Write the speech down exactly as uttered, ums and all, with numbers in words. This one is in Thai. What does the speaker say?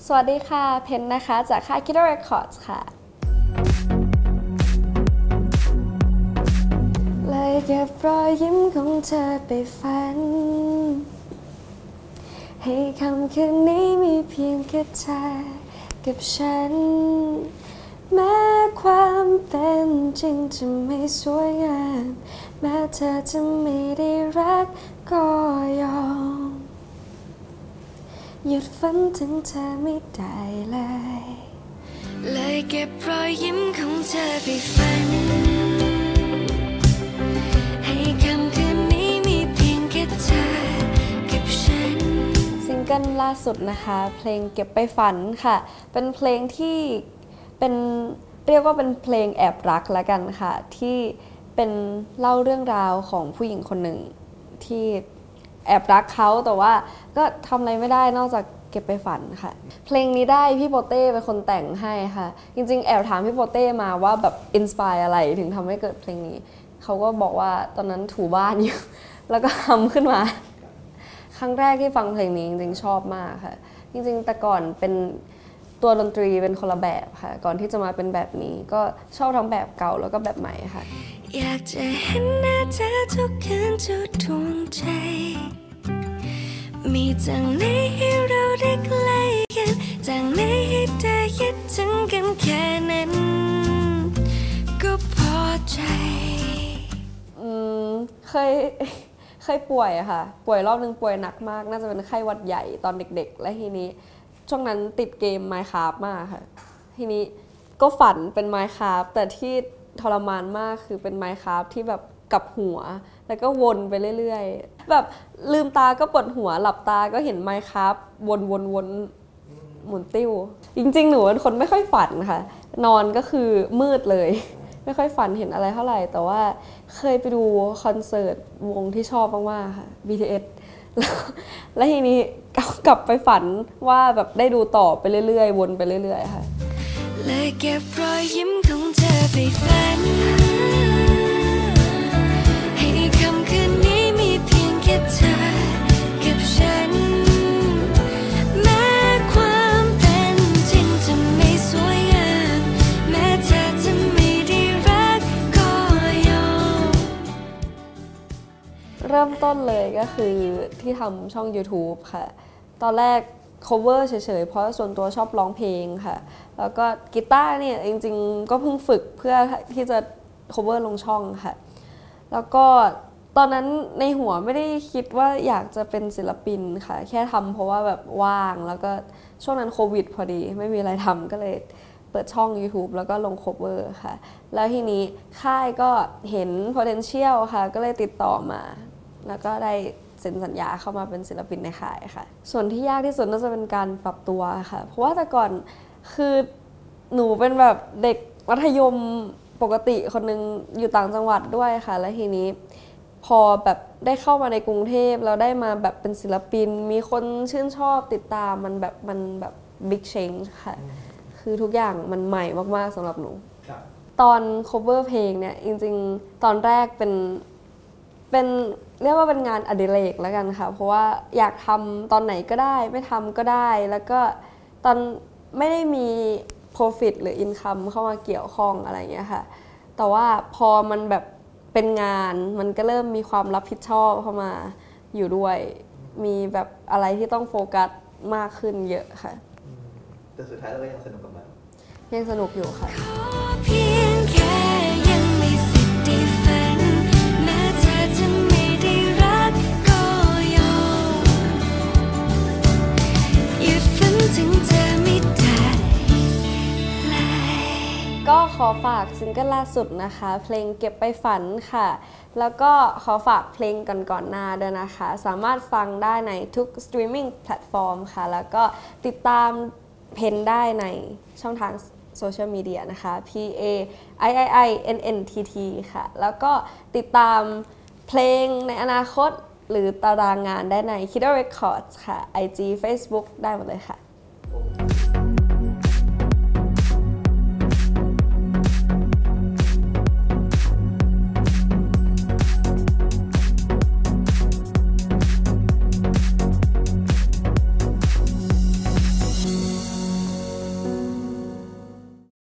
สวัสดีค่ะเพนนะคะจากค่าย Kiddo Records ค่ะเลยเก็บรอยยิ้มของเธอไปฝันให้คำคืนนี้มีเพียงแค่เธอกับฉันแม้ความเป็นจริงจะไม่สวยงามแม้เธอจะไม่ได้รักก็ยอมหยุดฝันถึงเธอไม่ได้เลยเลยเก็บรอยยิ้มของเธอไปฝันให้คำคืนนี้มีเพียงแค่เธอกับฉันซิงเกิลล่าสุดนะคะเพลงเก็บไปฝันค่ะเป็นเพลงที่เป็นเรียกว่าเป็นเพลงแอบรักแล้วกันค่ะที่เป็นเล่าเรื่องราวของผู้หญิงคนหนึ่งที่แอบรักเขาแต่ว่าก็ทำอะไรไม่ได้นอกจากเก็บไปฝันค่ะเพลงนี้ได้พี่โปเต้เป็นคนแต่งให้ค่ะจริงๆแอบถามพี่โปเต้มาว่าแบบอินสปายอะไรถึงทำให้เกิดเพลงนี้เขาก็บอกว่าตอนนั้นถูบ้านอยู่แล้วก็ทำขึ้นมาครั้งแรกที่ฟังเพลงนี้จริงๆชอบมากค่ะจริงๆแต่ก่อนเป็นตัวดนตรีเป็นคนละแบบค่ะก่อนที่จะมาเป็นแบบนี้ก็ชอบทั้งแบบเก่าแล้วก็แบบใหม่ค่ะอยากจะเห็นหน้าเธอทุกคืนทุกดวงใจมีจังไหนให้เราได้ใกล้กันจังไหนให้ได้คิดถึงกันแค่นั้นก็พอใจอืมเคยเคยป่วยอะค่ะป่วยรอบนึงป่วยหนักมากน่าจะเป็นไข้หวัดใหญ่ตอนเด็กๆและทีนี้ช่วงนั้นติดเกม Minecraft มากค่ะทีนี้ก็ฝันเป็น Minecraft แต่ที่ทรมานมากคือเป็น Minecraft ที่แบบกับหัวแล้วก็วนไปเรื่อยๆแบบลืมตาก็ปวดหัวหลับตาก็เห็น Minecraft วนๆๆหมุนติ้วจริงๆหนูเป็นคนไม่ค่อยฝันค่ะนอนก็คือมืดเลยไม่ค่อยฝันเห็นอะไรเท่าไหร่แต่ว่าเคยไปดูคอนเสิร์ตวงที่ชอบมากๆค่ะ บี ที เอส แล้วทีนี้กลับไปฝันว่าแบบได้ดูต่อไปเรื่อยๆวนไปเรื่อยๆค่ะเลยเก็บรอยยิ้มของเธอไปฝันให้คำคืนนี้มีเพียงแค่เธอกับฉันแม้ความเป็นจริงจะไม่สวยงามแม้เธอจะไม่ได้รักก็ยอมเริ่มต้นเลยก็คือที่ทำช่อง YouTube ค่ะตอนแรก cover เฉยๆเพราะส่วนตัวชอบร้องเพลงค่ะแล้วก็กีตาร์เนี่ยจริงๆก็เพิ่งฝึกเพื่อที่จะ cover ลงช่องค่ะแล้วก็ตอนนั้นในหัวไม่ได้คิดว่าอยากจะเป็นศิลปินค่ะแค่ทำเพราะว่าแบบว่างแล้วก็ช่วงนั้นโควิดพอดีไม่มีอะไรทำก็เลยเปิดช่อง YouTube แล้วก็ลง cover ค่ะแล้วทีนี้ค่ายก็เห็น potential ค่ะก็เลยติดต่อมาแล้วก็ได้เซ็นสัญญาเข้ามาเป็นศิลปินในค่ายค่ะส่วนที่ยากที่สุดน่าจะเป็นการปรับตัวค่ะเพราะว่าแต่ก่อนคือหนูเป็นแบบเด็กมัธยมปกติคนนึงอยู่ต่างจังหวัดด้วยค่ะและทีนี้พอแบบได้เข้ามาในกรุงเทพแล้วได้มาแบบเป็นศิลปินมีคนชื่นชอบติดตามมันแบบมันแบบ big change ค่ะคือทุกอย่างมันใหม่มากๆสำหรับหนูตอน cover เพลงเนี่ยจริงๆตอนแรกเป็นเป็นเรียกว่าเป็นงานอดิเรกแล้วกันค่ะเพราะว่าอยากทำตอนไหนก็ได้ไม่ทำก็ได้แล้วก็ตอนไม่ได้มี profit หรือ income เข้ามาเกี่ยวข้องอะไรอย่างเงี้ยค่ะแต่ว่าพอมันแบบเป็นงานมันก็เริ่มมีความรับผิดชอบเข้ามาอยู่ด้วยมีแบบอะไรที่ต้องโฟกัสมากขึ้นเยอะค่ะแต่สุดท้ายเราก็ยังสนุกกับมันยังสนุกอยู่ค่ะก็ขอฝากซิงเกิลล่าสุดนะคะเพลงเก็บไปฝันค่ะแล้วก็ขอฝากเพลงก่อนก่อนหน้าด้วยนะคะสามารถฟังได้ในทุกสตรีมมิ่งแพลตฟอร์มค่ะแล้วก็ติดตามเพนได้ในช่องทางโซเชียลมีเดียนะคะ P A I I I N N T T ค่ะแล้วก็ติดตามเพลงในอนาคตหรือตารางงานได้ใน Kiddo Records ค่ะ ไอ จี Facebook ได้หมดเลยค่ะ